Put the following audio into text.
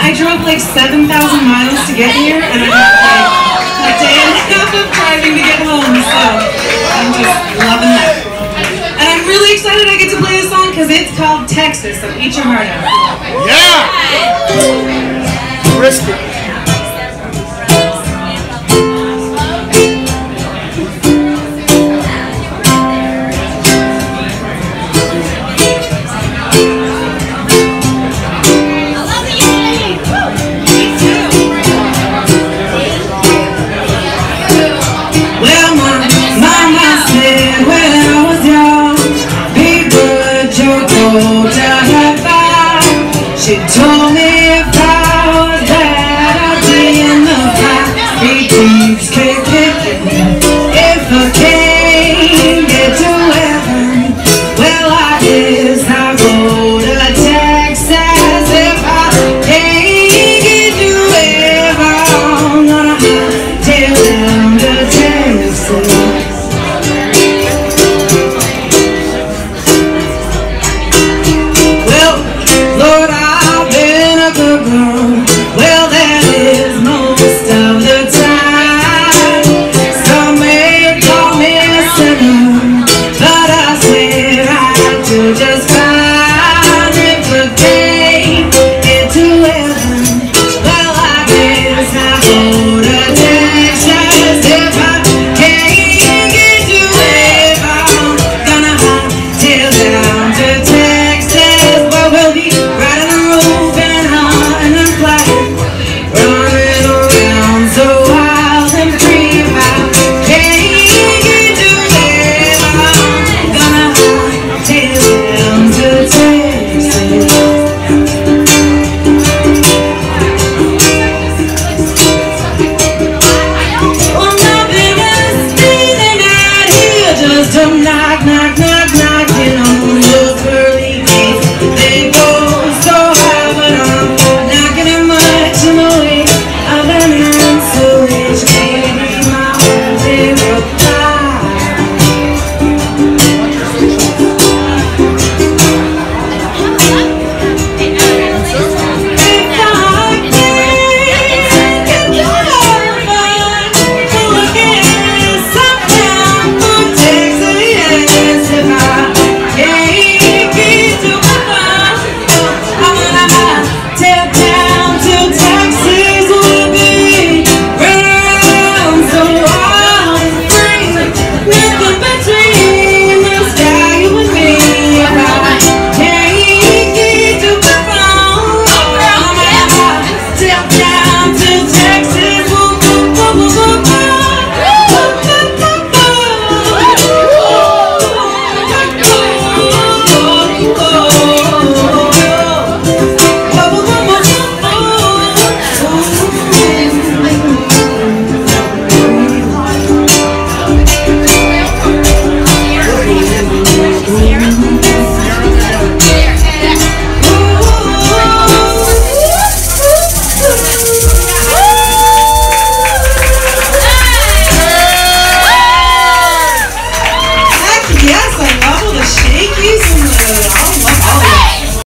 I drove like 7,000 miles to get here, and I got like a day and a half of driving to get home, so I'm just loving that. And I'm really excited I get to play this song because it's called Texas, so eat your heart out. Yeah! Risk it. She told me if I was bad, I'd be in the backstreet keeps kicking. If I can't get to heaven, well, I guess I'll go to Texas. If I can't get to heaven, I'm gonna hightail down to Texas. Well, that is most of the time. Some may call me a sinner, but I swear I do just fine. If I can't get to heaven, well, I guess I'll go to Texas. If I can't get to heaven, I'm gonna hightail down to Texas. Well, we'll be riding the roof and running around so wild and free. If I can't get to heaven, I'm gonna hightail down to Texas. Well, nothing is standing out here, just a knock, knock, knock, knocking on your pearly gates. They go so high, but I'm knocking it much in the way. I've been in so rich, can't be my only reply. If I can't get to heaven, look at something for Texas. If I can't get to heaven, I'm gonna hightail